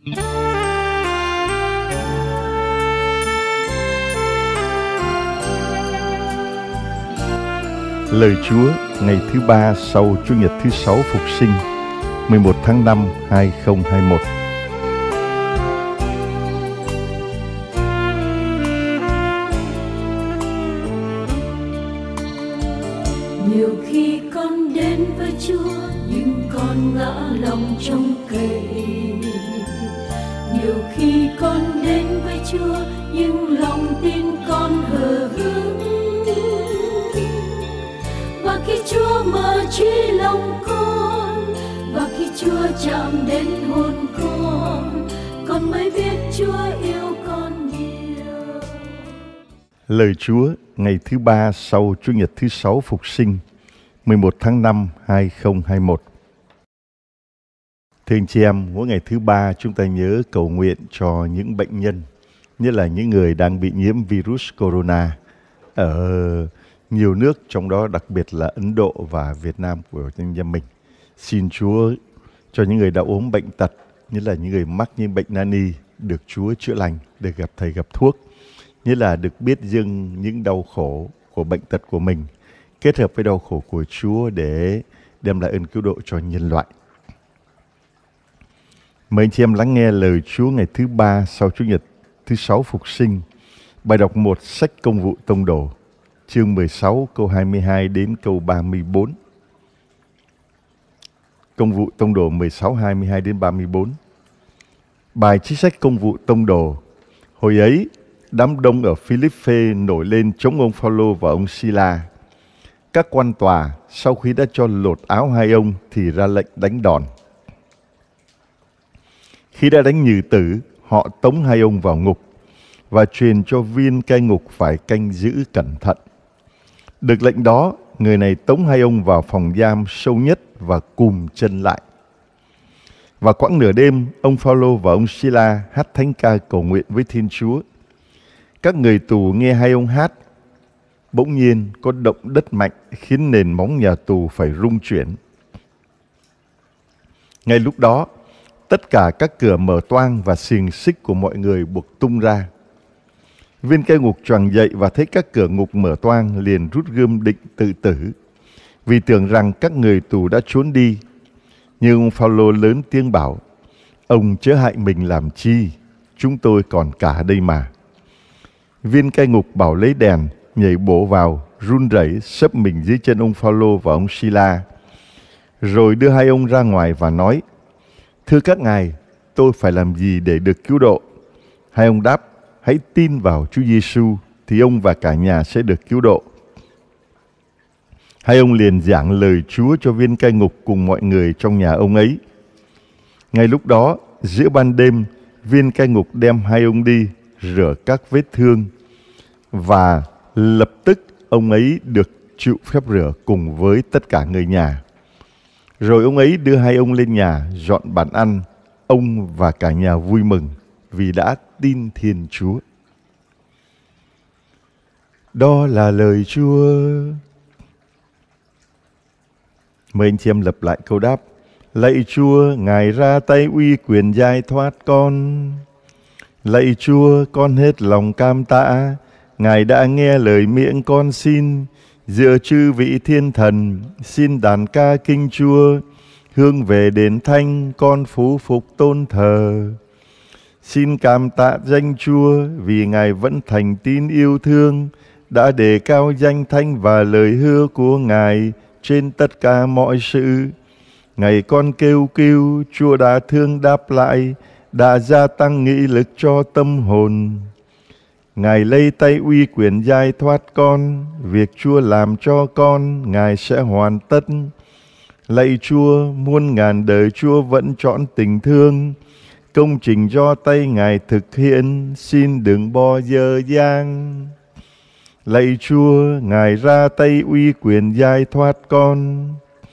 Lời Chúa ngày thứ ba sau Chủ nhật thứ 6 Phục sinh, 11 tháng 5, 2021. Nhiều khi con đến với Chúa nhưng con ngã lòng trong cậy. Nhiều khi con đến với Chúa nhưng lòng tin con hờ hững. Và khi Chúa mở trí lòng con, và khi Chúa chạm đến hồn con mới biết Chúa yêu con nhiều. Lời Chúa ngày thứ ba sau Chủ nhật thứ 6 Phục sinh, 11 tháng 5, 2021. Thưa anh chị em, mỗi ngày thứ ba chúng ta nhớ cầu nguyện cho những bệnh nhân, nhất là những người đang bị nhiễm virus corona ở nhiều nước, trong đó đặc biệt là Ấn Độ và Việt Nam của nhân dân mình. Xin Chúa cho những người đã ốm bệnh tật, nhất là những người mắc những bệnh nan y, được Chúa chữa lành, được gặp Thầy gặp thuốc, nhất là được biết dâng những đau khổ của bệnh tật của mình, kết hợp với đau khổ của Chúa để đem lại ơn cứu độ cho nhân loại. Mời anh chị em lắng nghe lời Chúa ngày thứ ba sau Chủ nhật thứ 6 Phục sinh. Bài đọc 1 sách Công vụ Tông đồ, chương 16 câu 22 đến câu 34. Công vụ Tông đồ 16, 22 đến 34. Bài trích sách Công vụ Tông đồ. Hồi ấy, đám đông ở Philippe nổi lên chống ông Phao-lô và ông Si-la. Các quan tòa sau khi đã cho lột áo hai ông thì ra lệnh đánh đòn. Khi đã đánh nhừ tử, họ tống hai ông vào ngục và truyền cho viên cai ngục phải canh giữ cẩn thận. Được lệnh đó, người này tống hai ông vào phòng giam sâu nhất và cùm chân lại. Và quãng nửa đêm, ông Phao-lô và ông Si-la hát thánh ca cầu nguyện với Thiên Chúa. Các người tù nghe hai ông hát. Bỗng nhiên có động đất mạnh khiến nền móng nhà tù phải rung chuyển. Ngay lúc đó, tất cả các cửa mở toang và xiềng xích của mọi người buộc tung ra. Viên cai ngục choàng dậy và thấy các cửa ngục mở toang, liền rút gươm định tự tử, vì tưởng rằng các người tù đã trốn đi. Nhưng ông Phao-lô lớn tiếng bảo: "Ông chớ hại mình làm chi, chúng tôi còn cả đây mà." Viên cai ngục bảo lấy đèn, nhảy bổ vào, run rẩy xấp mình dưới chân ông Phao-lô và ông Si-la, rồi đưa hai ông ra ngoài và nói: "Thưa các ngài, tôi phải làm gì để được cứu độ?" Hai ông đáp: "Hãy tin vào Chúa Giêsu thì ông và cả nhà sẽ được cứu độ." Hai ông liền giảng lời Chúa cho viên cai ngục cùng mọi người trong nhà ông ấy. Ngay lúc đó, giữa ban đêm, viên cai ngục đem hai ông đi rửa các vết thương, và lập tức ông ấy được chịu phép rửa cùng với tất cả người nhà. Rồi ông ấy đưa hai ông lên nhà dọn bàn ăn. Ông và cả nhà vui mừng vì đã tin Thiên Chúa. Đó là lời Chúa. Mời anh chị em lặp lại câu đáp. Lạy Chúa, Ngài ra tay uy quyền giải thoát con. Lạy Chúa, con hết lòng cam tạ. Ngài đã nghe lời miệng con xin. Dựa chư vị thiên thần, xin đàn ca kinh Chúa. Hương về đền thánh, con phú phục tôn thờ. Xin cảm tạ danh Chúa vì Ngài vẫn thành tín yêu thương, đã đề cao danh thánh và lời hứa của Ngài trên tất cả mọi sự. Ngày con kêu cứu, Chúa đã thương đáp lại, đã gia tăng nghị lực cho tâm hồn. Ngài lấy tay uy quyền giải thoát con, việc Chúa làm cho con, Ngài sẽ hoàn tất. Lạy Chúa, muôn ngàn đời Chúa vẫn trọn tình thương, công trình do tay Ngài thực hiện, xin đừng bỏ dở dang. Lạy Chúa, Ngài ra tay uy quyền giải thoát con.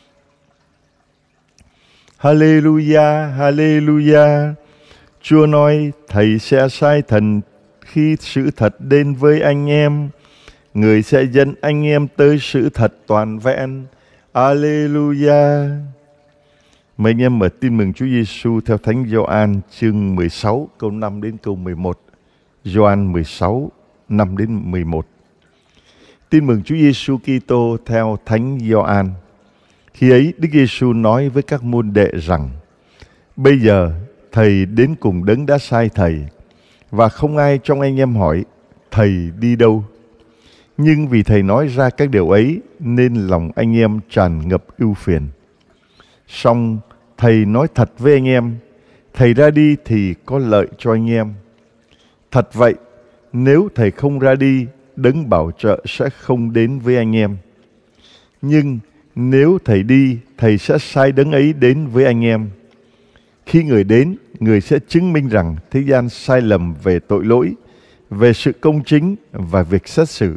Hallelujah, Hallelujah. Chúa nói, Thầy sẽ sai thần khi sự thật đến với anh em. Người sẽ dẫn anh em tới sự thật toàn vẹn. Alleluia. Mấy anh em mở Tin mừng Chúa Giêsu theo Thánh Gioan chương 16 câu 5 đến câu 11. Gioan 16 5 đến 11. Tin mừng Chúa Giêsu Kitô theo Thánh Gioan. Khi ấy Đức Giêsu nói với các môn đệ rằng: bây giờ thầy đến cùng đấng đã sai thầy, và không ai trong anh em hỏi thầy đi đâu. Nhưng vì thầy nói ra các điều ấy nên lòng anh em tràn ngập ưu phiền. Song thầy nói thật với anh em, thầy ra đi thì có lợi cho anh em. Thật vậy, nếu thầy không ra đi, đấng bảo trợ sẽ không đến với anh em. Nhưng nếu thầy đi, thầy sẽ sai đấng ấy đến với anh em. Khi người đến, người sẽ chứng minh rằng thế gian sai lầm về tội lỗi, về sự công chính và việc xét xử.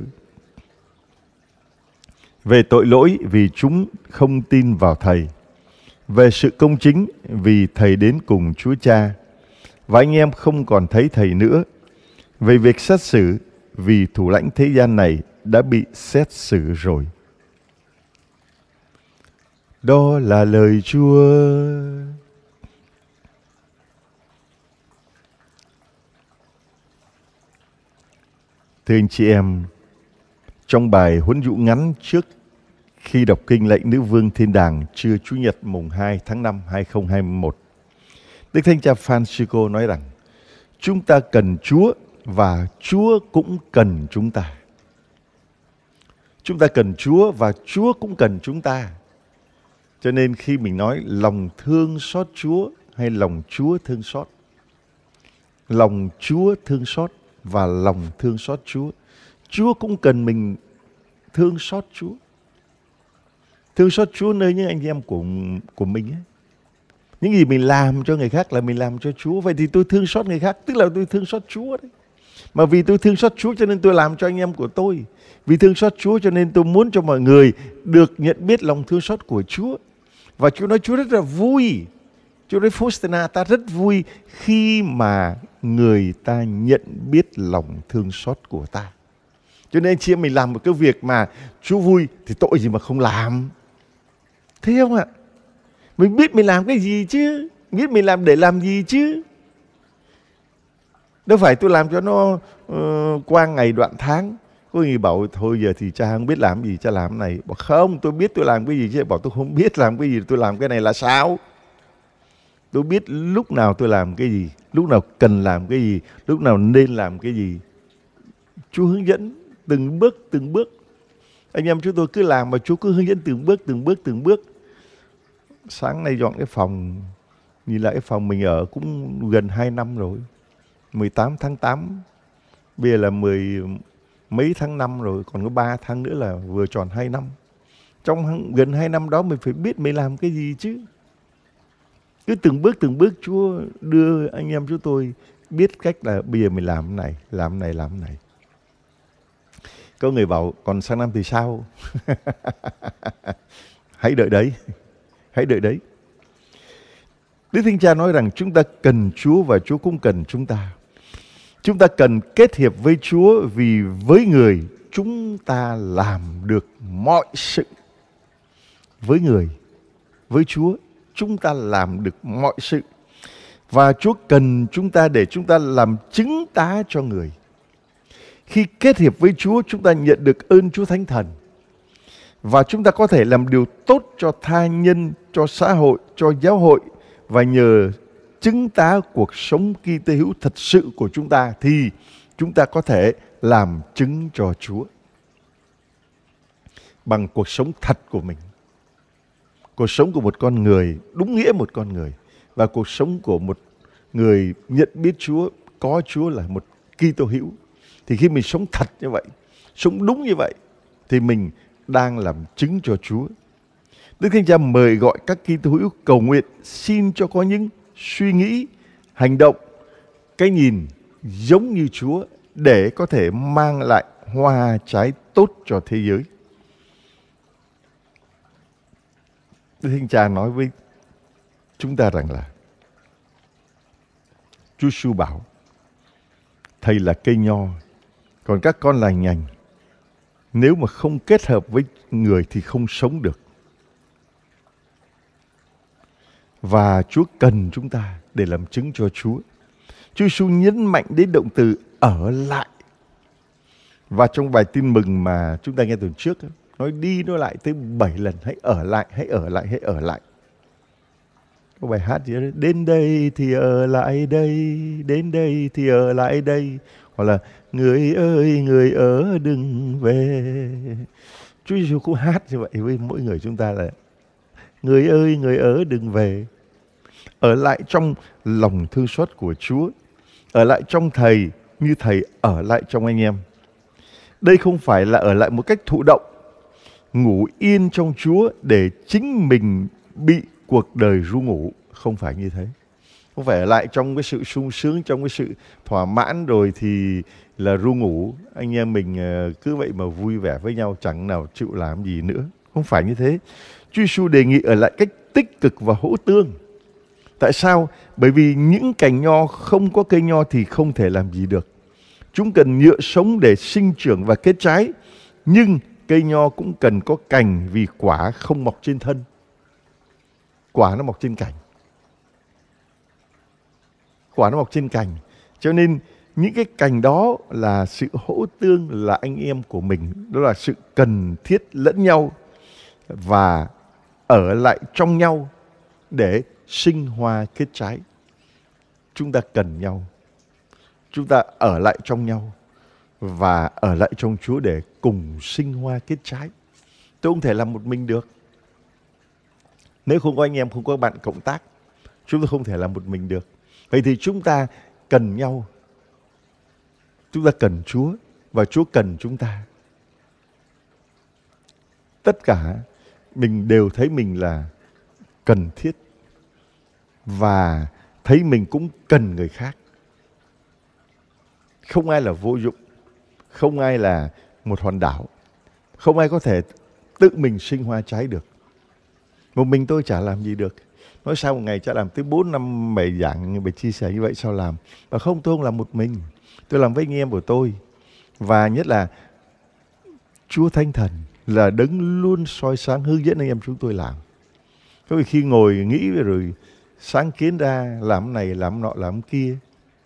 Về tội lỗi vì chúng không tin vào thầy. Về sự công chính vì thầy đến cùng Chúa Cha, và anh em không còn thấy thầy nữa. Về việc xét xử vì thủ lãnh thế gian này đã bị xét xử rồi. Đó là lời Chúa. Thưa anh chị em, trong bài huấn dụ ngắn trước khi đọc kinh lệnh Nữ Vương Thiên Đàng trưa Chủ nhật mùng 2 tháng 5 2021, Đức Thánh Cha Francisco nói rằng chúng ta cần Chúa và Chúa cũng cần chúng ta. Chúng ta cần Chúa và Chúa cũng cần chúng ta. Cho nên khi mình nói lòng thương xót Chúa hay lòng Chúa thương xót, lòng Chúa thương xót và lòng thương xót Chúa, Chúa cũng cần mình thương xót Chúa. Thương xót Chúa nơi những anh em của mình ấy. Những gì mình làm cho người khác là mình làm cho Chúa. Vậy thì tôi thương xót người khác, tức là tôi thương xót Chúa đấy. Mà vì tôi thương xót Chúa cho nên tôi làm cho anh em của tôi. Vì thương xót Chúa cho nên tôi muốn cho mọi người được nhận biết lòng thương xót của Chúa. Và Chúa nói Chúa rất là vui. Chúa nói Faustina, ta rất vui khi mà người ta nhận biết lòng thương xót của ta. Cho nên chị em mình làm một cái việc mà Chúa vui thì tội gì mà không làm. Thấy không ạ? Mình biết mình làm cái gì chứ, biết mình làm để làm gì chứ. Đâu phải tôi làm cho nó qua ngày đoạn tháng. Có người bảo thôi giờ thì cha không biết làm gì, cha làm cái này. Bảo không, tôi biết tôi làm cái gì chứ. Bảo tôi không biết làm cái gì, tôi làm cái này là sao? Tôi biết lúc nào tôi làm cái gì, lúc nào cần làm cái gì, lúc nào nên làm cái gì. Chúa hướng dẫn từng bước, từng bước. Anh em chúng tôi cứ làm mà Chúa cứ hướng dẫn từng bước, từng bước, từng bước. Sáng nay dọn cái phòng, nhìn lại cái phòng mình ở cũng gần 2 năm rồi. 18 tháng 8, bây giờ là 10 mấy tháng 5 rồi, còn có 3 tháng nữa là vừa tròn 2 năm. Trong gần 2 năm đó mình phải biết mình làm cái gì chứ. Cứ từng bước Chúa đưa anh em chúng tôi biết cách là bây giờ mình làm cái này, làm cái này, làm cái này. Có người bảo còn sang năm thì sao? Hãy đợi đấy. Hãy đợi đấy. Đức Thánh Cha nói rằng chúng ta cần Chúa và Chúa cũng cần chúng ta. Chúng ta cần kết hiệp với Chúa vì với người chúng ta làm được mọi sự. Với người, với Chúa chúng ta làm được mọi sự. Và Chúa cần chúng ta để chúng ta làm chứng tá cho người. Khi kết hiệp với Chúa, chúng ta nhận được ơn Chúa Thánh Thần. Và chúng ta có thể làm điều tốt cho tha nhân, cho xã hội, cho giáo hội. Và nhờ chứng tá cuộc sống Kitô hữu thật sự của chúng ta thì chúng ta có thể làm chứng cho Chúa. Bằng cuộc sống thật của mình. Cuộc sống của một con người, đúng nghĩa một con người. Và cuộc sống của một người nhận biết Chúa, có Chúa là một Kitô hữu. Thì khi mình sống thật như vậy, sống đúng như vậy, thì mình đang làm chứng cho Chúa. Đức Thánh Cha mời gọi các Kitô hữu cầu nguyện xin cho có những suy nghĩ, hành động, cái nhìn giống như Chúa để có thể mang lại hoa trái tốt cho thế giới. Đức Thánh Cha nói với chúng ta rằng là Chúa Giêsu bảo thầy là cây nho, còn các con là nhành. Nếu mà không kết hợp với người thì không sống được. và Chúa cần chúng ta để làm chứng cho Chúa. Chúa Giêsu nhấn mạnh đến động từ ở lại. Và trong bài tin mừng mà chúng ta nghe tuần trước, nói đi nói lại tới 7 lần, hãy ở lại, hãy ở lại, hãy ở lại. Có bài hát gì đó, đến đây thì ở lại đây, đến đây thì ở lại đây. Hoặc là người ơi, người ở đừng về. Chúa Giêsu cũng hát như vậy với mỗi người chúng ta là người ơi, người ở đừng về. Ở lại trong lòng thương xót của Chúa. Ở lại trong Thầy như Thầy ở lại trong anh em. Đây không phải là ở lại một cách thụ động, ngủ yên trong Chúa để chính mình bị cuộc đời ru ngủ. Không phải như thế. Không phải ở lại trong cái sự sung sướng, trong cái sự thỏa mãn rồi thì là ru ngủ. Anh em mình cứ vậy mà vui vẻ với nhau, chẳng nào chịu làm gì nữa. Không phải như thế. Chúa Giêsu đề nghị ở lại cách tích cực và hỗ tương. Tại sao? Bởi vì những cành nho không có cây nho thì không thể làm gì được. Chúng cần nhựa sống để sinh trưởng và kết trái. Nhưng cây nho cũng cần có cành vì quả không mọc trên thân. Quả nó mọc trên cành. Quả nó mọc trên cành. Cho nên những cái cành đó là sự hỗ tương, là anh em của mình. Đó là sự cần thiết lẫn nhau và ở lại trong nhau để sinh hoa kết trái. Chúng ta cần nhau. Chúng ta ở lại trong nhau và ở lại trong Chúa để cùng sinh hoa kết trái. Tôi không thể làm một mình được. Nếu không có anh em, không có bạn cộng tác, chúng ta không thể làm một mình được. Vậy thì chúng ta cần nhau. Chúng ta cần Chúa và Chúa cần chúng ta. Tất cả mình đều thấy mình là cần thiết và thấy mình cũng cần người khác. Không ai là vô dụng, không ai là một hòn đảo, không ai có thể tự mình sinh hoa trái được. Một mình tôi chả làm gì được. Nói sao một ngày chả làm tới 4 năm bài giảng, bài chia sẻ như vậy sao làm. Và không, tôi không làm một mình, tôi làm với anh em của tôi. Và nhất là Chúa Thánh Thần là đấng luôn soi sáng hướng dẫn anh em chúng tôi làm. Có khi ngồi nghĩ rồi sáng kiến ra làm này, làm nọ, làm kia,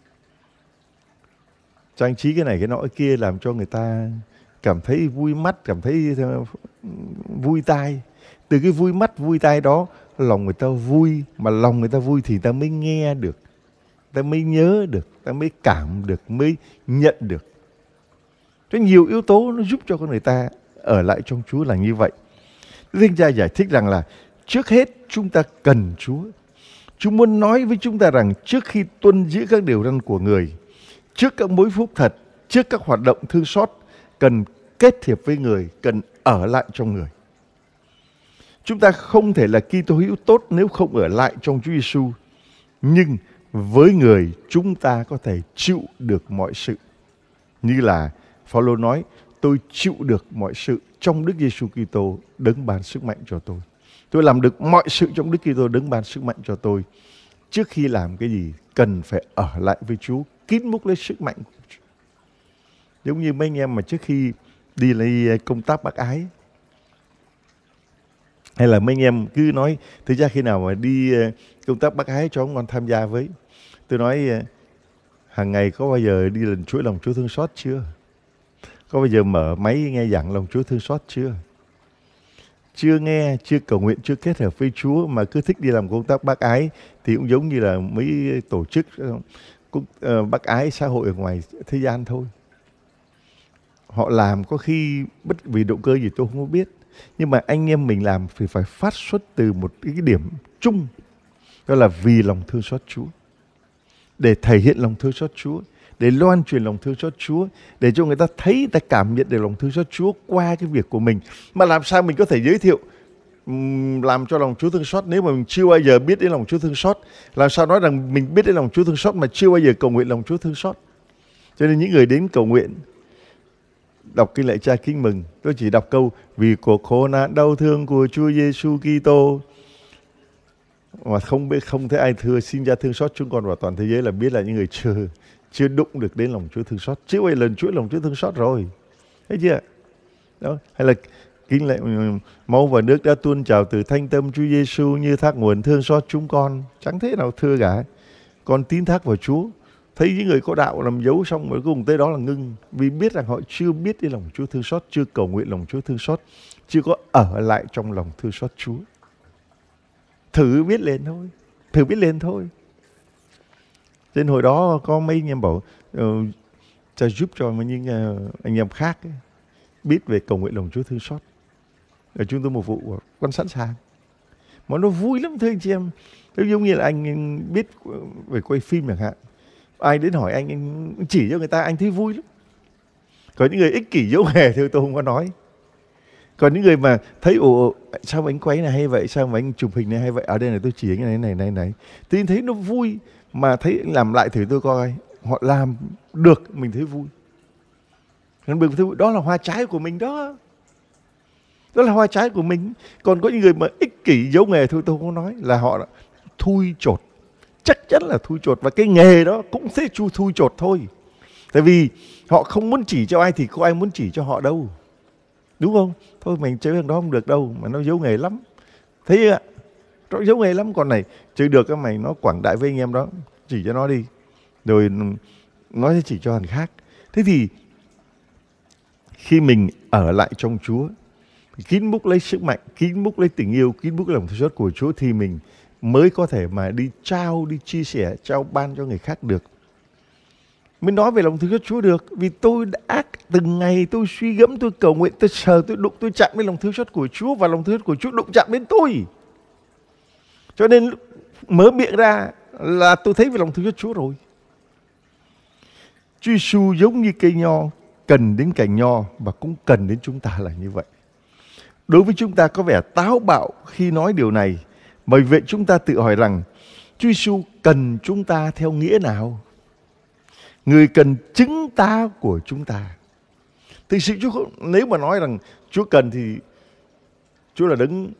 trang trí cái này cái nọ cái kia, làm cho người ta cảm thấy vui mắt, cảm thấy vui tai. Từ cái vui mắt, vui tai đó, lòng người ta vui. Mà lòng người ta vui thì ta mới nghe được, ta mới nhớ được, ta mới cảm được, mới nhận được. Có nhiều yếu tố nó giúp cho con người ta ở lại trong Chúa là như vậy. Thánh cha giải thích rằng là trước hết chúng ta cần Chúa. Chúa muốn nói với chúng ta rằng trước khi tuân giữ các điều răn của người, trước các mối phúc thật, trước các hoạt động thương xót, cần kết hiệp với người, cần ở lại trong người. Chúng ta không thể là Kitô hữu tốt nếu không ở lại trong Chúa Giêsu. Nhưng với người chúng ta có thể chịu được mọi sự. Như là Phao-lô nói, tôi chịu được mọi sự trong Đức Giêsu Kitô đấng ban sức mạnh cho tôi. Tôi làm được mọi sự trong Đức Kitô đấng ban sức mạnh cho tôi. Trước khi làm cái gì cần phải ở lại với Chúa, kín múc lấy sức mạnh của Chúa. Giống như mấy anh em mà trước khi đi lấy công tác bác ái, hay là mấy anh em cứ nói thực ra khi nào mà đi công tác bác ái cho ông con tham gia với. Tôi nói hàng ngày có bao giờ đi lần chuỗi lòng Chúa thương xót chưa? Có bao giờ mở máy nghe giảng lòng Chúa thương xót chưa? Chưa nghe, chưa cầu nguyện, chưa kết hợp với Chúa mà cứ thích đi làm công tác bác ái thì cũng giống như là mấy tổ chức bác ái xã hội ở ngoài thế gian thôi. Họ làm có khi bất vì động cơ gì tôi không có biết. Nhưng mà anh em mình làm thì phải phát xuất từ một cái điểm chung. Đó là vì lòng thương xót Chúa. Để thể hiện lòng thương xót Chúa. Để loan truyền lòng thương xót Chúa. Để cho người ta thấy, người ta cảm nhận được lòng thương xót Chúa qua cái việc của mình. Mà làm sao mình có thể giới thiệu làm cho lòng Chúa thương xót nếu mà mình chưa bao giờ biết đến lòng Chúa thương xót? Làm sao nói rằng mình biết đến lòng Chúa thương xót mà chưa bao giờ cầu nguyện lòng Chúa thương xót? Cho nên những người đến cầu nguyện đọc kinh lạy Cha kính mừng, tôi chỉ đọc câu vì cuộc khổ nạn đau thương của Chúa Giêsu Kitô mà không thấy ai xin Cha thương xót chúng con vào toàn thế giới, là biết là những người chưa đụng được đến lòng Chúa thương xót. Chưa bao giờ lần chuỗi lòng Chúa thương xót rồi, thấy chưa? Đó. Hay là Kính lạy máu và nước đã tuôn trào từ thánh tâm Chúa Giêsu như thác nguồn thương xót chúng con. Chẳng thế nào thưa cả. Con tín thác vào Chúa. Thấy những người có đạo làm dấu xong rồi cùng tới đó là ngưng. Vì biết rằng họ chưa biết đến lòng Chúa thương xót, chưa cầu nguyện lòng Chúa thương xót, chưa có ở lại trong lòng thương xót Chúa. Thử biết lên thôi. Thử biết lên thôi. Trên hồi đó có mấy anh em bảo Cha giúp cho những anh em khác ấy, biết về cầu nguyện lòng Chúa thương xót. Ở chúng tôi một vụ, con sẵn sàng. Mà nó vui lắm thưa anh chị em. Giống như là anh biết về quay phim chẳng hạn. Ai đến hỏi anh chỉ cho người ta, anh thấy vui lắm. Có những người ích kỷ dấu nghề thì tôi không có nói. Còn những người mà thấy sao mà anh quay này hay vậy, sao mà anh chụp hình này hay vậy, ở đây này tôi chỉ anh này. Thì thấy nó vui, mà thấy anh làm lại thử tôi coi. Họ làm được, mình thấy vui. Đó là hoa trái của mình đó. Đó là hoa trái của mình. Còn có những người mà ích kỷ giấu nghề thôi tôi không nói, là họ thui chột. Chắc chắn là thui chột. Và cái nghề đó cũng sẽ thui chột thôi. Tại vì họ không muốn chỉ cho ai thì có ai muốn chỉ cho họ đâu. Đúng không? Thôi mình chơi thằng đó không được đâu, mà nó giấu nghề lắm. Thấy ạ? Nó giấu nghề lắm. Còn này chơi được, mày nó quảng đại với anh em đó, chỉ cho nó đi. Rồi nó sẽ chỉ cho thằng khác. Thế thì khi mình ở lại trong Chúa, kín múc lấy sức mạnh, kín múc lấy tình yêu, kín múc lòng thương xót của Chúa, thì mình mới có thể mà đi trao, đi chia sẻ, trao ban cho người khác được. Mới nói về lòng thương xót Chúa được. Vì tôi đã từng ngày tôi suy gẫm, tôi cầu nguyện, tôi sờ, tôi đụng, tôi chạm đến lòng thương xót của Chúa, và lòng thương xót của Chúa đụng chạm đến tôi. Cho nên mở miệng ra là tôi thấy về lòng thương xót Chúa rồi. Chúa Giêsu giống như cây nho, cần đến cành nho và cũng cần đến chúng ta là như vậy. Đối với chúng ta có vẻ táo bạo khi nói điều này, bởi vậy chúng ta tự hỏi rằng Chúa Giêsu cần chúng ta theo nghĩa nào? Người cần chứng ta của chúng ta. Thực sự Chúa nếu mà nói rằng Chúa cần thì Chúa là đấng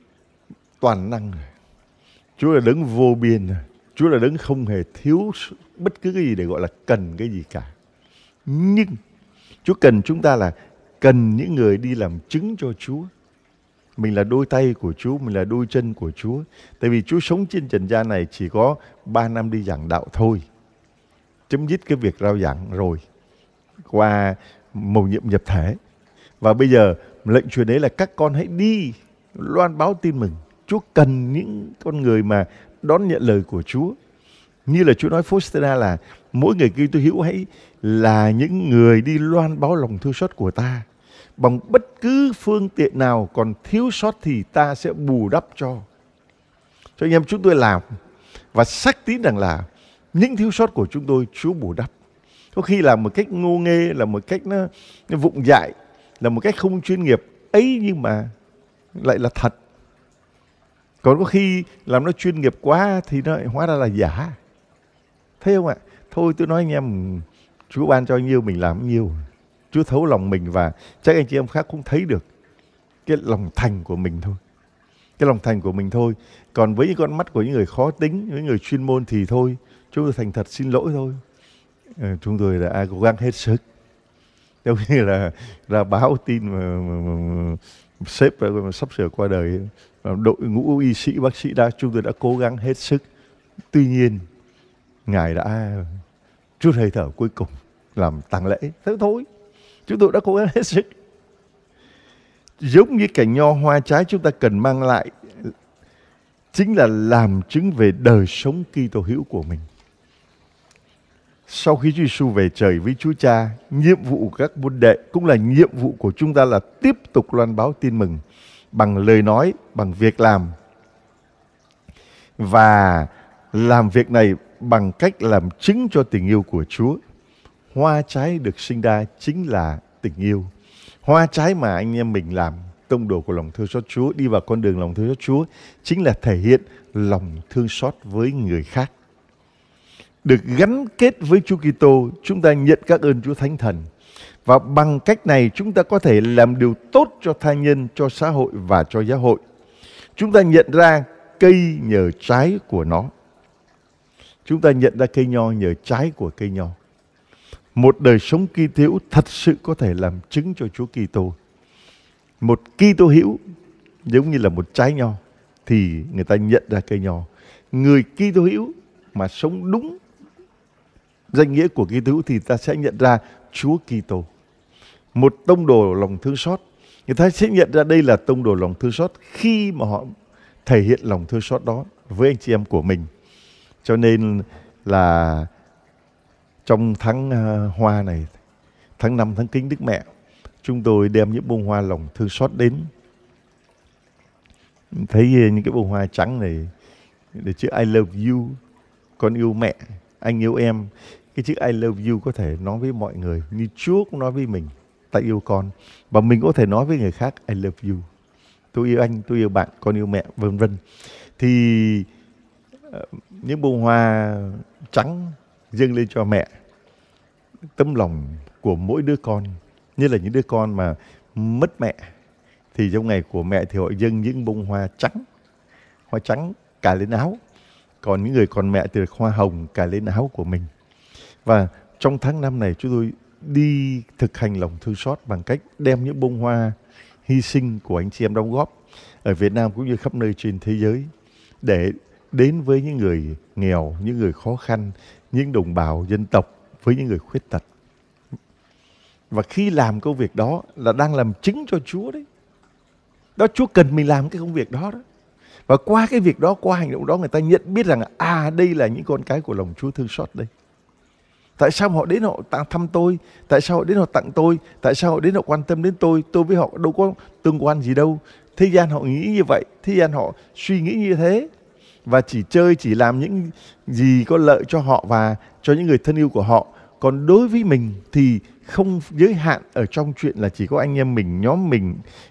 toàn năng, Chúa là đấng vô biên, Chúa là đấng không hề thiếu bất cứ cái gì để gọi là cần cái gì cả. Nhưng Chúa cần chúng ta là cần những người đi làm chứng cho Chúa. Mình là đôi tay của Chúa, mình là đôi chân của Chúa. Tại vì Chúa sống trên trần gian này chỉ có 3 năm đi giảng đạo thôi. Chấm dứt cái việc rao giảng rồi, qua mầu nhiệm nhập thể. Và bây giờ lệnh truyền đấy là các con hãy đi loan báo tin mừng. Chúa cần những con người mà đón nhận lời của Chúa. Như là Chúa nói Faustina là mỗi người Kitô hữu hãy là những người đi loan báo lòng thương xót của ta. Bằng bất cứ phương tiện nào còn thiếu sót thì ta sẽ bù đắp cho. Cho anh em chúng tôi làm và xác tín rằng là những thiếu sót của chúng tôi Chúa bù đắp. Có khi làm một cách ngô nghê, là một cách nó vụng dại, là một cách không chuyên nghiệp ấy, nhưng mà lại là thật. Còn có khi làm nó chuyên nghiệp quá thì nó hóa ra là giả. Thấy không ạ? Thôi tôi nói anh em, Chúa ban cho nhiêu mình làm nhiêu. Chúa thấu lòng mình, và chắc anh chị em khác cũng thấy được cái lòng thành của mình thôi. Cái lòng thành của mình thôi. Còn với những con mắt của những người khó tính, với người chuyên môn thì thôi, chúng tôi thành thật xin lỗi thôi. Chúng tôi đã cố gắng hết sức. Giống như là ra báo tin mà sếp sắp sửa qua đời, đội ngũ y sĩ, bác sĩ chúng tôi đã cố gắng hết sức. Tuy nhiên, Ngài đã chút hơi thở cuối cùng làm tang lễ. Thế thôi, chúng tôi đã cố gắng hết sức. Giống như cành nho hoa trái chúng ta cần mang lại chính là làm chứng về đời sống Kitô hữu của mình. Sau khi Chúa Giêsu về trời với Chúa Cha, nhiệm vụ của các môn đệ cũng là nhiệm vụ của chúng ta là tiếp tục loan báo tin mừng bằng lời nói, bằng việc làm. Và làm việc này bằng cách làm chứng cho tình yêu của Chúa. Hoa trái được sinh ra chính là tình yêu. Hoa trái mà anh em mình làm, tông đồ của lòng thương xót Chúa, đi vào con đường lòng thương xót Chúa, chính là thể hiện lòng thương xót với người khác. Được gắn kết với Chúa Kitô, chúng ta nhận các ơn Chúa Thánh Thần. Và bằng cách này chúng ta có thể làm điều tốt cho tha nhân, cho xã hội và cho giáo hội. Chúng ta nhận ra cây nhờ trái của nó. Chúng ta nhận ra cây nho nhờ trái của cây nho. Một đời sống Kitô hữu thật sự có thể làm chứng cho Chúa Kitô. Một Kitô hữu giống như là một trái nho thì người ta nhận ra cây nho. Người Kitô hữu mà sống đúng danh nghĩa của Kitô hữu thì ta sẽ nhận ra Chúa Kitô. Một tông đồ lòng thương xót, người ta sẽ nhận ra đây là tông đồ lòng thương xót khi mà họ thể hiện lòng thương xót đó với anh chị em của mình. Cho nên là trong tháng Hoa này, tháng 5 tháng Kính Đức Mẹ, chúng tôi đem những bông hoa lòng thương xót đến. Thấy những cái bông hoa trắng này để chữ I love you, con yêu mẹ, anh yêu em. Cái chữ I love you có thể nói với mọi người như Chúa cũng nói với mình, ta yêu con. Và mình có thể nói với người khác I love you, tôi yêu anh, tôi yêu bạn, con yêu mẹ, vân vân. Thì những bông hoa trắng dâng lên cho mẹ, tấm lòng của mỗi đứa con, như là những đứa con mà mất mẹ, thì trong ngày của mẹ thì họ dâng những bông hoa trắng cài lên áo. Còn những người còn mẹ thì được hoa hồng cài lên áo của mình. Và trong tháng 5 này chúng tôi đi thực hành lòng thương xót bằng cách đem những bông hoa hy sinh của anh chị em đóng góp ở Việt Nam cũng như khắp nơi trên thế giới để đến với những người nghèo, những người khó khăn, những đồng bào dân tộc, với những người khuyết tật. Và khi làm công việc đó là đang làm chứng cho Chúa đấy. Đó, Chúa cần mình làm cái công việc đó. Và qua cái việc đó, qua hành động đó, người ta nhận biết rằng đây là những con cái của lòng Chúa thương xót đây. Tại sao họ đến họ thăm tôi? Tại sao họ đến họ tặng tôi? Tại sao họ đến họ quan tâm đến tôi? Tôi với họ đâu có tương quan gì đâu. Thế gian họ nghĩ như vậy, thế gian họ suy nghĩ như thế. Và chỉ chơi, chỉ làm những gì có lợi cho họ và cho những người thân yêu của họ. Còn đối với mình thì không giới hạn ở trong chuyện là chỉ có anh em mình, nhóm mình,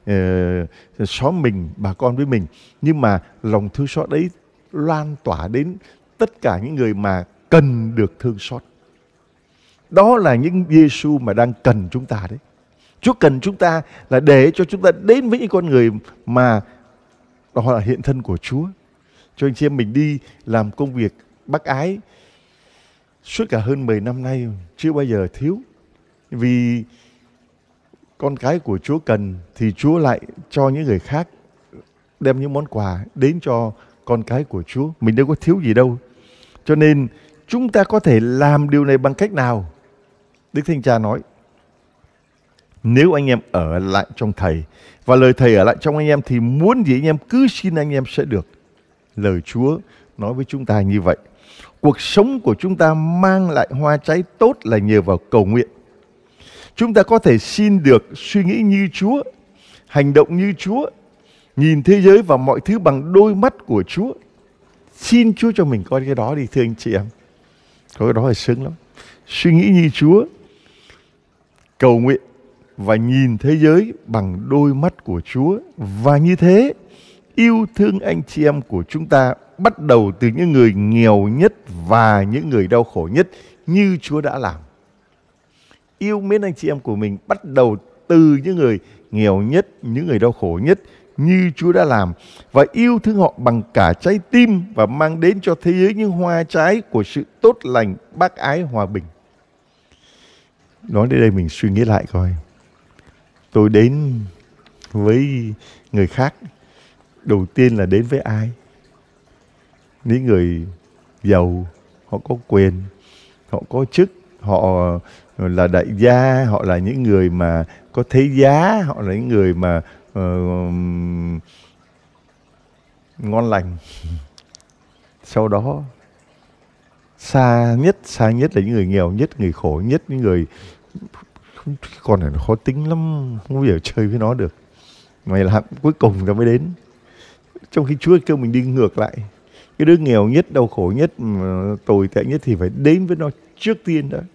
xóm mình, bà con với mình. Nhưng mà lòng thương xót đấy loan tỏa đến tất cả những người mà cần được thương xót. Đó là những Giêsu mà đang cần chúng ta đấy. Chúa cần chúng ta là để cho chúng ta đến với những con người mà họ là hiện thân của Chúa. Cho anh chị em mình đi làm công việc bác ái suốt cả hơn 10 năm nay chưa bao giờ thiếu. Vì con cái của Chúa cần thì Chúa lại cho những người khác đem những món quà đến cho con cái của Chúa. Mình đâu có thiếu gì đâu. Cho nên chúng ta có thể làm điều này bằng cách nào? Đức Thánh Cha nói, nếu anh em ở lại trong Thầy và lời Thầy ở lại trong anh em thì muốn gì anh em cứ xin anh em sẽ được. Lời Chúa nói với chúng ta như vậy. Cuộc sống của chúng ta mang lại hoa trái tốt là nhờ vào cầu nguyện. Chúng ta có thể xin được suy nghĩ như Chúa, hành động như Chúa, nhìn thế giới và mọi thứ bằng đôi mắt của Chúa. Xin Chúa cho mình coi cái đó đi thưa anh chị em. Có cái đó là sướng lắm. Suy nghĩ như Chúa, cầu nguyện và nhìn thế giới bằng đôi mắt của Chúa. Và như thế, yêu thương anh chị em của chúng ta bắt đầu từ những người nghèo nhất và những người đau khổ nhất như Chúa đã làm. Yêu mến anh chị em của mình bắt đầu từ những người nghèo nhất, những người đau khổ nhất như Chúa đã làm. Và yêu thương họ bằng cả trái tim và mang đến cho thế giới những hoa trái của sự tốt lành, bác ái, hòa bình. Nói đến đây mình suy nghĩ lại coi. Tôi đến với người khác, đầu tiên là đến với ai? Những người giàu, họ có quyền, họ có chức, họ là đại gia, họ là những người mà có thế giá, họ là những người mà ngon lành. Sau đó xa nhất là những người nghèo nhất, người khổ nhất, những người con này nó khó tính lắm, không bao giờ chơi với nó được. Mày làm cuối cùng ta mới đến. Trong khi Chúa kêu mình đi ngược lại. Cái đứa nghèo nhất, đau khổ nhất, tồi tệ nhất thì phải đến với nó trước tiên đó.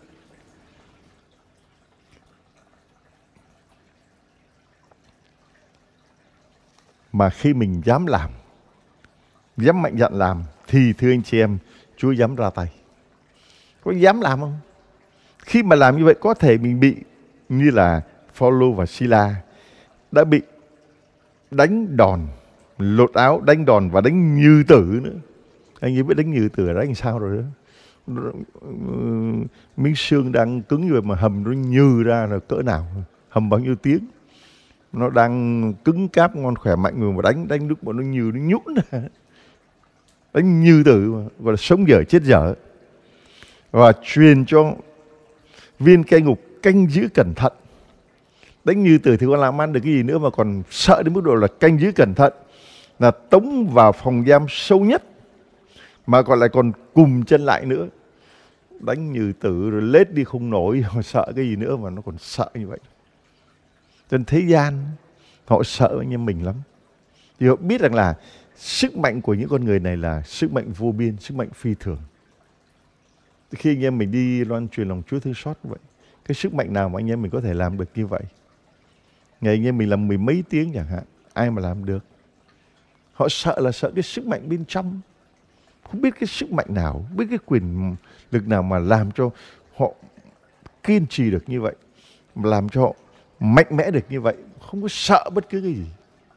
Mà khi mình dám làm, dám mạnh dạn làm, thì thưa anh chị em, Chúa dám ra tay. Có dám làm không? Khi mà làm như vậy có thể mình bị như là Phaolô và Sila đã bị đánh đòn, lột áo, đánh đòn và đánh như tử nữa. Anh ấy biết đánh như tử là đánh sao rồi đó. Miếng xương đang cứng như vậy mà hầm nó như ra là cỡ nào, hầm bao nhiêu tiếng. nó đang cứng cáp ngon khỏe mạnh mà đánh lúc mà nó như nó nhũn ra. Đánh như tử gọi là sống dở chết dở. Và truyền cho viên cai ngục canh giữ cẩn thận. Đánh như tử thì còn làm ăn được cái gì nữa mà còn sợ đến mức độ là canh giữ cẩn thận, là tống vào phòng giam sâu nhất mà còn lại còn cùm chân lại nữa. Đánh như tử rồi lết đi không nổi, họ sợ cái gì nữa mà nó còn sợ như vậy. Trên thế gian họ sợ anh em mình lắm. Thì họ biết rằng là sức mạnh của những con người này là sức mạnh vô biên, sức mạnh phi thường. Khi anh em mình đi loan truyền lòng Chúa thương xót như vậy, cái sức mạnh nào mà anh em mình có thể làm được như vậy? Ngày anh em mình làm 10 mấy tiếng chẳng hạn, ai mà làm được? Họ sợ là sợ cái sức mạnh bên trong. Không biết cái sức mạnh nào, không biết cái quyền lực nào mà làm cho họ kiên trì được như vậy, làm cho họ mạnh mẽ được như vậy, không có sợ bất cứ cái gì.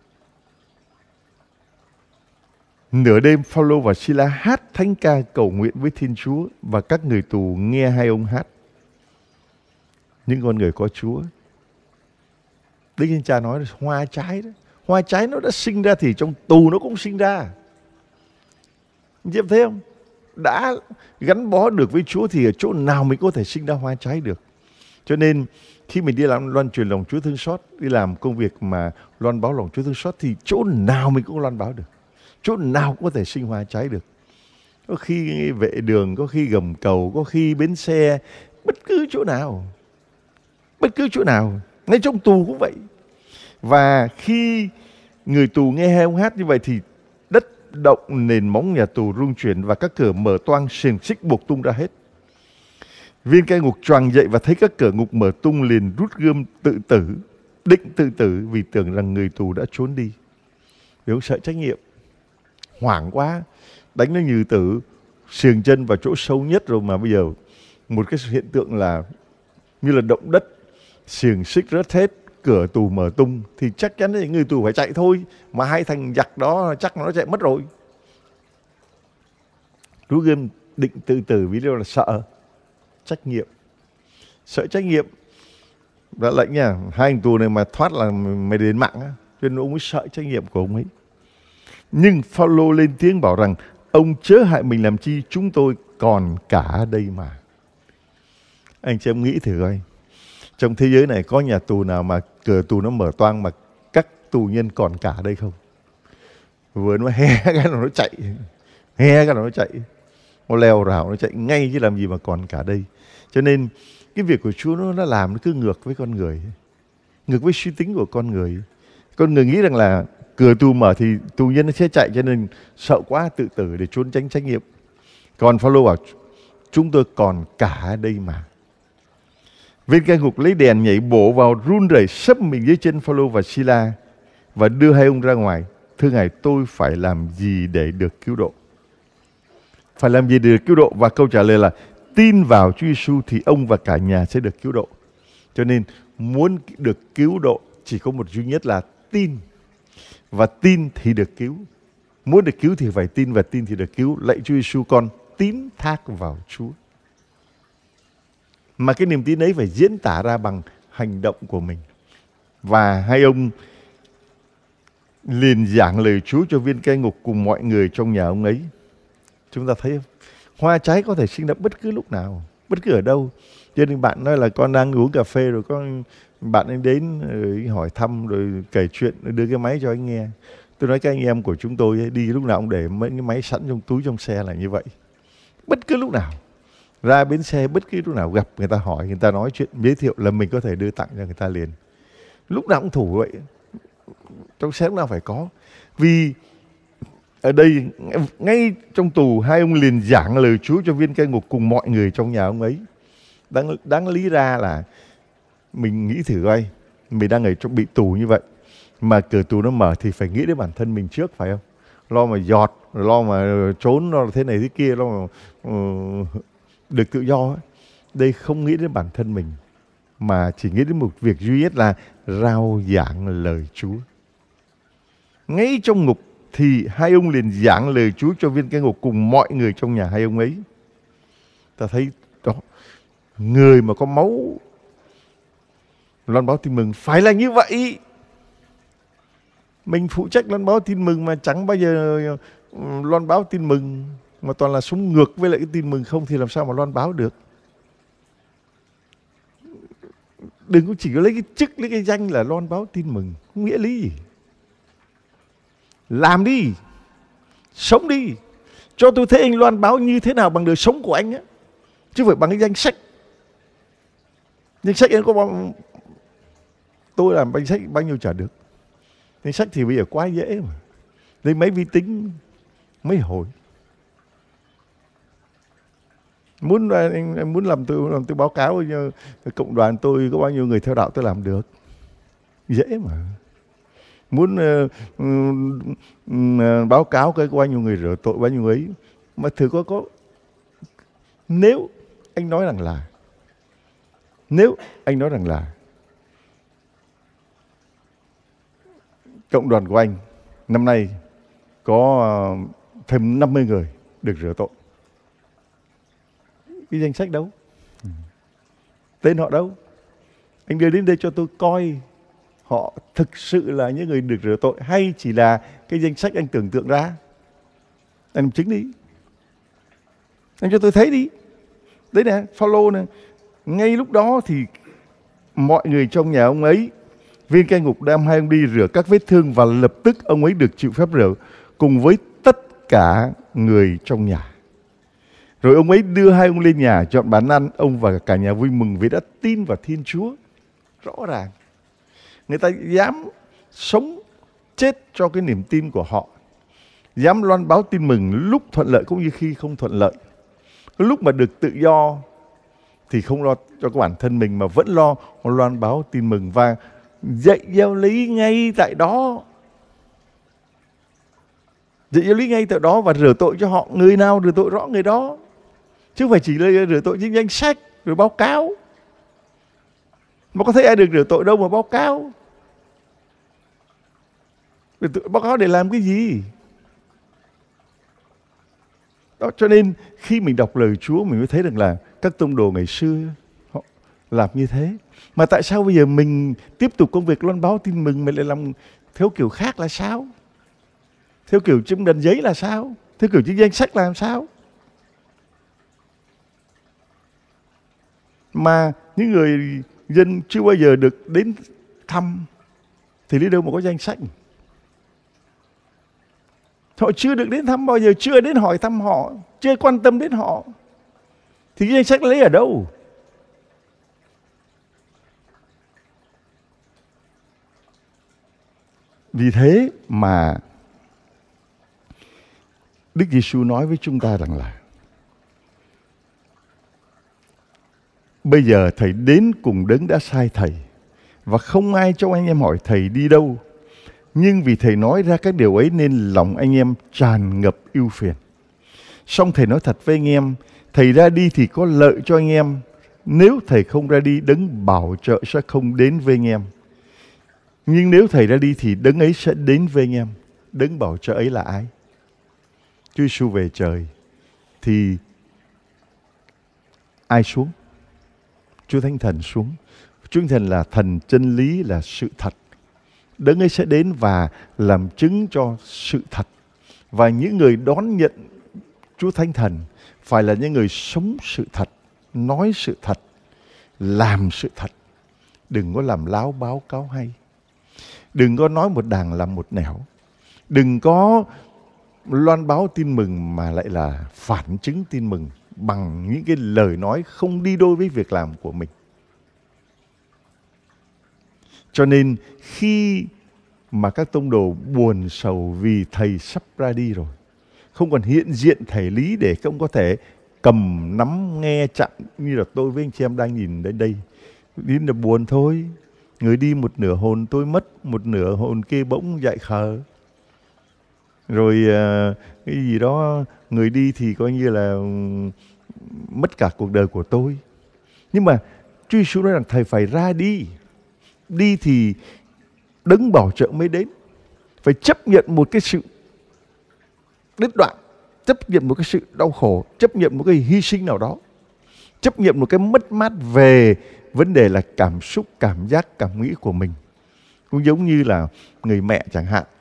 Nửa đêm, Phao-lô và Si-la hát thánh ca cầu nguyện với Thiên Chúa và các người tù nghe hai ông hát. Những con người có Chúa. Đức Chúa Cha nói hoa trái đó, hoa trái nó đã sinh ra thì trong tù nó cũng sinh ra. Anh chị em thấy không? Đã gắn bó được với Chúa thì ở chỗ nào mình có thể sinh ra hoa trái được. Cho nên khi mình đi làm loan truyền lòng Chúa thương xót, đi làm công việc mà loan báo lòng Chúa thương xót thì chỗ nào mình cũng loan báo được. Chỗ nào cũng có thể sinh hoa trái được. Có khi vệ đường, có khi gầm cầu, có khi bến xe, bất cứ chỗ nào. Bất cứ chỗ nào. Ngay trong tù cũng vậy. Và khi người tù nghe hai ông hát như vậy thì đất động, nền móng nhà tù rung chuyển và các cửa mở toang, xiềng xích buộc tung ra hết. Viên cai ngục choàng dậy và thấy các cửa ngục mở tung, liền rút gươm tự tử, định tự tử vì tưởng rằng người tù đã trốn đi. Vì ông sợ trách nhiệm, hoảng quá, đánh nó như tử, xiềng chân vào chỗ sâu nhất rồi mà bây giờ một cái hiện tượng là như là động đất, xiềng xích rớt hết, cửa tù mở tung thì chắc chắn là người tù phải chạy thôi, mà hai thằng giặc đó chắc nó chạy mất rồi. Rút gươm định tự tử vì điều là sợ trách nhiệm. Sợ trách nhiệm đã lệnh nha, hai thằng tù này mà thoát là mày đến mạng á. Cho nên ông ấy sợ trách nhiệm của ông ấy. Nhưng Phao-lô lên tiếng bảo rằng ông chớ hại mình làm chi, chúng tôi còn cả đây mà. Anh chị em nghĩ thử coi, trong thế giới này có nhà tù nào mà cửa tù nó mở toang mà các tù nhân còn cả đây không? Vừa nó he cái nào nó chạy, he cái nào nó chạy, nó leo rào nó chạy ngay chứ làm gì mà còn cả đây. Cho nên cái việc của Chúa nó làm nó cứ ngược với con người, ngược với suy tính của con người. Con người nghĩ rằng là cửa tù mở thì tù nhân nó sẽ chạy, cho nên sợ quá tự tử để trốn tránh trách nhiệm. Còn Phao-lô bảo chúng tôi còn cả đây mà. Viên cai ngục lấy đèn nhảy bổ vào, run rẩy sấp mình dưới chân Phao-lô và Si-la và đưa hai ông ra ngoài. Thưa Ngài, tôi phải làm gì để được cứu độ? Phải làm gì để được cứu độ? Và câu trả lời là tin vào Chúa Giêsu thì ông và cả nhà sẽ được cứu độ. Cho nên muốn được cứu độ chỉ có một duy nhất là tin. Và tin thì được cứu. Muốn được cứu thì phải tin, và tin thì được cứu. Lạy Chúa Giêsu, con tín thác vào Chúa. Mà cái niềm tin ấy phải diễn tả ra bằng hành động của mình. Và hai ông liền giảng lời Chúa cho viên cai ngục cùng mọi người trong nhà ông ấy. Chúng ta thấy không? Hoa trái có thể sinh ra bất cứ lúc nào, bất cứ ở đâu. Cho nên bạn nói là con đang uống cà phê rồi có bạn anh đến rồi hỏi thăm rồi kể chuyện rồi đưa cái máy cho anh nghe. Tôi nói các anh em của chúng tôi đi lúc nào cũng để mấy cái máy sẵn trong túi trong xe là như vậy. Bất cứ lúc nào ra bến xe, bất cứ lúc nào gặp người ta hỏi, người ta nói chuyện giới thiệu là mình có thể đưa tặng cho người ta liền. Lúc nào cũng thủ vậy. Trong xe lúc nào phải có. Vì ở đây ngay trong tù hai ông liền giảng lời Chúa cho viên cai ngục cùng mọi người trong nhà ông ấy. Đáng lý ra là mình nghĩ thử coi, mình đang ở trong bị tù như vậy mà cửa tù nó mở thì phải nghĩ đến bản thân mình trước, phải không? Lo mà giọt, lo mà trốn, lo thế này thế kia, lo mà được tự do. Đây không nghĩ đến bản thân mình mà chỉ nghĩ đến một việc duy nhất là rao giảng lời Chúa. Ngay trong ngục thì hai ông liền giảng lời Chúa cho viên cai ngục cùng mọi người trong nhà hai ông ấy. Ta thấy đó, người mà có máu loan báo tin mừng phải là như vậy. Mình phụ trách loan báo tin mừng mà chẳng bao giờ loan báo tin mừng, mà toàn là sống ngược với lại cái tin mừng không, thì làm sao mà loan báo được. Đừng có chỉ có lấy cái chức, lấy cái danh là loan báo tin mừng, không nghĩa lý gì. Làm đi, sống đi, cho tôi thấy anh loan báo như thế nào bằng đời sống của anh á, chứ không phải bằng cái danh sách. Danh sách anh có bao, tôi làm danh sách bao nhiêu chả được. Danh sách thì bây giờ quá dễ mà, lấy máy vi tính mấy hồi. Anh muốn làm tôi báo cáo như cộng đoàn tôi có bao nhiêu người theo đạo tôi làm được, dễ mà. Muốn báo cáo cái có bao nhiêu người rửa tội, bao nhiêu ấy, mà thử có nếu anh nói rằng là cộng đoàn của anh năm nay có thêm 50 người được rửa tội, cái danh sách đâu, tên họ đâu, anh đưa đến đây cho tôi coi họ thực sự là những người được rửa tội hay chỉ là cái danh sách anh tưởng tượng ra. Anh chứng đi, anh cho tôi thấy đi. Đấy nè, Phaolô nè, ngay lúc đó thì mọi người trong nhà ông ấy, viên cai ngục đem hai ông đi rửa các vết thương, và lập tức ông ấy được chịu phép rửa cùng với tất cả người trong nhà. Rồi ông ấy đưa hai ông lên nhà chọn bàn ăn, ông và cả nhà vui mừng vì đã tin vào Thiên Chúa. Rõ ràng người ta dám sống chết cho cái niềm tin của họ, dám loan báo tin mừng lúc thuận lợi cũng như khi không thuận lợi. Lúc mà được tự do thì không lo cho cái bản thân mình, mà vẫn lo loan báo tin mừng và dạy giáo lý ngay tại đó. Dạy giáo lý ngay tại đó và rửa tội cho họ, người nào rửa tội rõ người đó, chứ không phải chỉ là rửa tội trên danh sách rồi báo cáo. Mà có thấy ai được rửa tội đâu mà báo cáo. Báo cáo để làm cái gì? Đó, cho nên khi mình đọc lời Chúa mình mới thấy rằng là các tông đồ ngày xưa họ làm như thế. Mà tại sao bây giờ mình tiếp tục công việc loan báo tin mừng mình lại làm theo kiểu khác là sao? Theo kiểu chấm đần giấy là sao? Theo kiểu trên danh sách là làm sao? Mà những người dân chưa bao giờ được đến thăm thì lấy đâu mà có danh sách? Họ chưa được đến thăm bao giờ, chưa đến hỏi thăm họ, chưa quan tâm đến họ, thì cái danh sách lấy ở đâu? Vì thế mà Đức Giêsu nói với chúng ta rằng là bây giờ Thầy đến cùng Đấng đã sai Thầy, và không ai trong anh em hỏi Thầy đi đâu. Nhưng vì Thầy nói ra các điều ấy nên lòng anh em tràn ngập ưu phiền. Song Thầy nói thật với anh em, Thầy ra đi thì có lợi cho anh em. Nếu Thầy không ra đi, Đấng bảo trợ sẽ không đến với anh em. Nhưng nếu Thầy ra đi thì Đấng ấy sẽ đến với anh em. Đấng bảo trợ ấy là ai? Chúa Giêsu về trời thì ai xuống? Chúa Thánh Thần xuống. Chúa Thánh Thần là thần chân lý, là sự thật. Đấng ấy sẽ đến và làm chứng cho sự thật. Và những người đón nhận Chúa Thánh Thần phải là những người sống sự thật, nói sự thật, làm sự thật. Đừng có làm láo báo cáo hay. Đừng có nói một đàng làm một nẻo. Đừng có loan báo tin mừng mà lại là phản chứng tin mừng bằng những cái lời nói không đi đôi với việc làm của mình. Cho nên khi mà các tông đồ buồn sầu vì Thầy sắp ra đi rồi, không còn hiện diện thể lý để không có thể cầm nắm nghe chặn như là tôi với anh chị em đang nhìn đến đây, đến là buồn thôi. Người đi một nửa hồn tôi mất, một nửa hồn kia bỗng dại khờ. Rồi cái gì đó, người đi thì coi như là mất cả cuộc đời của tôi. Nhưng mà Chúa Giêsu nói rằng Thầy phải ra đi. Đi thì Đấng bảo trợ mới đến. Phải chấp nhận một cái sự đứt đoạn, chấp nhận một cái sự đau khổ, chấp nhận một cái hy sinh nào đó, chấp nhận một cái mất mát về vấn đề là cảm xúc, cảm giác, cảm nghĩ của mình. Cũng giống như là người mẹ chẳng hạn,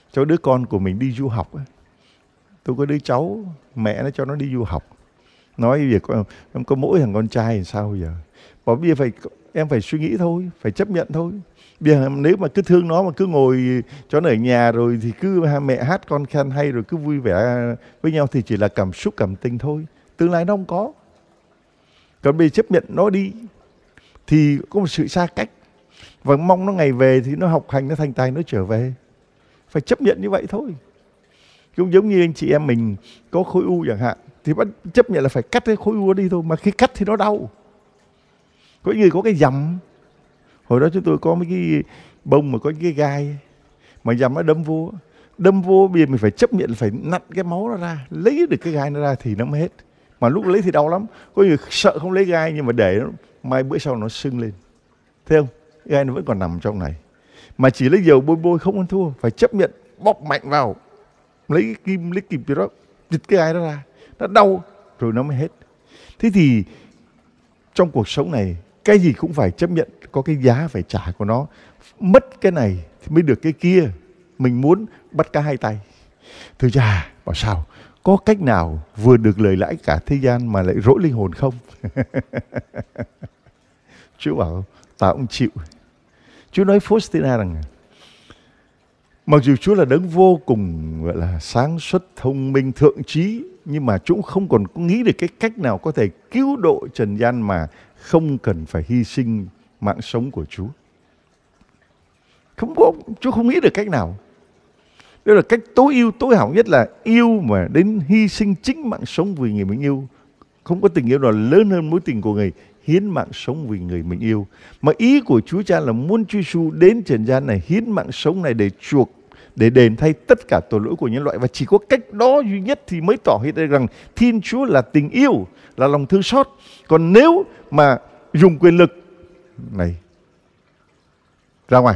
cho đứa con của mình đi du học. Tôi có đứa cháu, mẹ nó cho nó đi du học. Nói việc em có mỗi thằng con trai thì sao bây giờ? Bảo bây giờ em phải suy nghĩ thôi, phải chấp nhận thôi. Bây giờ nếu mà cứ thương nó mà cứ ngồi cho nó ở nhà rồi thì cứ mẹ hát con khen hay rồi cứ vui vẻ với nhau thì chỉ là cảm xúc cảm tình thôi. Tương lai nó không có. Còn bây giờ chấp nhận nó đi thì có một sự xa cách. Và mong nó ngày về thì nó học hành, nó thành tài, nó trở về. Phải chấp nhận như vậy thôi. Cũng giống như anh chị em mình có khối u chẳng hạn, thì bắt chấp nhận là phải cắt cái khối u đi thôi. Mà khi cắt thì nó đau. Có những người có cái dầm. Hồi đó chúng tôi có mấy cái bông mà có cái gai, mà dầm nó đâm vô bây giờ mình phải chấp nhận, phải nặn cái máu nó ra, lấy được cái gai nó ra thì nó mới hết. Mà lúc lấy thì đau lắm. Có người sợ không lấy gai nhưng mà để nó, mai bữa sau nó sưng lên. Thấy không? Gai nó vẫn còn nằm trong này. Mà chỉ lấy dầu bôi không ăn thua. Phải chấp nhận, bóp mạnh vào, lấy kim gì đó, giật cái gai đó ra. Nó đau rồi nó mới hết. Thế thì trong cuộc sống này, cái gì cũng phải chấp nhận, có cái giá phải trả của nó. Mất cái này thì mới được cái kia. Mình muốn bắt cá hai tay. Thưa cha, bảo sao? Có cách nào vừa được lời lãi cả thế gian mà lại rỗi linh hồn không? Chúa bảo, tao cũng chịu. Chúa nói Faustina rằng, mặc dù Chúa là đấng vô cùng gọi là sáng suốt, thông minh, thượng trí, nhưng mà Chúa không còn nghĩ được cái cách nào có thể cứu độ trần gian mà không cần phải hy sinh mạng sống của Chúa. Chúa không nghĩ được cách nào. Đó là cách tối ưu, tối hảo nhất là yêu mà đến hy sinh chính mạng sống vì người mình yêu. Không có tình yêu nào lớn hơn mối tình của người hiến mạng sống vì người mình yêu. Mà ý của Chúa Cha là muốn Chúa Giêsu đến trần gian này hiến mạng sống này để chuộc, để đền thay tất cả tội lỗi của nhân loại. Và chỉ có cách đó duy nhất thì mới tỏ hiện rằng Thiên Chúa là tình yêu, là lòng thương xót. Còn nếu mà dùng quyền lực này, ra ngoài,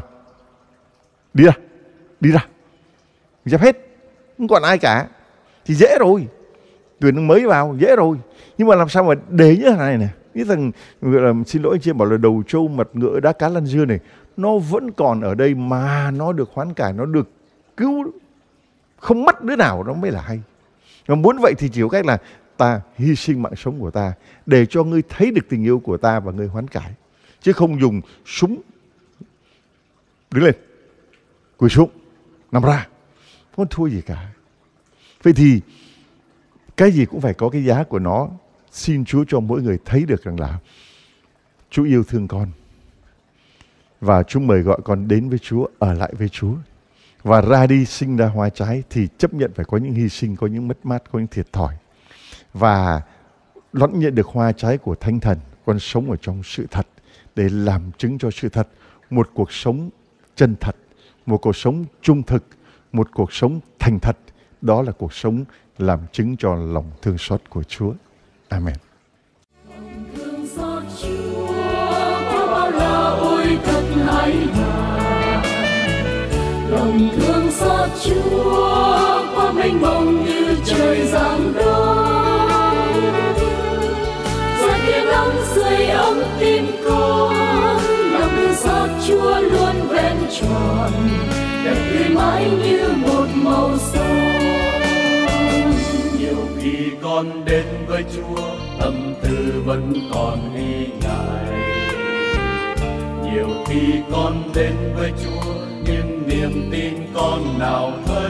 đi ra, dẹp hết, không còn ai cả, thì dễ rồi. Tuyển mới vào dễ rồi. Nhưng mà làm sao mà để như thế này nè, cái thằng gọi là, xin lỗi anh chị em, bảo là đầu trâu mật ngựa đá cá lăn dưa này, nó vẫn còn ở đây mà nó được hoán cải, nó được cứu, không mất đứa nào, nó mới là hay. Mà muốn vậy thì chỉ có cách là ta hy sinh mạng sống của ta để cho ngươi thấy được tình yêu của ta và ngươi hoán cải, chứ không dùng súng. Đứng lên, quỳ xuống, nằm ra, không thua gì cả. Vậy thì cái gì cũng phải có cái giá của nó. Xin Chúa cho mỗi người thấy được rằng là Chúa yêu thương con, và Chúa mời gọi con đến với Chúa, ở lại với Chúa, và ra đi sinh ra hoa trái thì chấp nhận phải có những hy sinh, có những mất mát, có những thiệt thòi, và đón nhận được hoa trái của Thánh Thần. Con sống ở trong sự thật để làm chứng cho sự thật, một cuộc sống chân thật, một cuộc sống trung thực, một cuộc sống thành thật. Đó là cuộc sống làm chứng cho lòng thương xót của Chúa. Amen. Lòng thương xót Chúa qua bao la ôi thật hay là. Lòng thương xót Chúa qua mênh mông như trời giáng đông. Ra kia nắng sưởi ấm tim con. Lòng thương xót Chúa luôn vẹn tròn, đẹp tươi mãi như một màu son. Nhiều khi con đến với Chúa, tâm tư vẫn còn nghi ngại. Nhiều khi con đến với Chúa, nhưng niềm tin con nào thấy.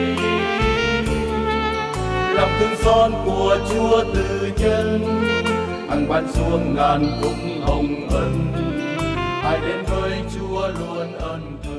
Lòng thương xót của Chúa từ nhân, hằng ban xuống ngàn phúc hồng ân. Ai đến với Chúa luôn ân thường.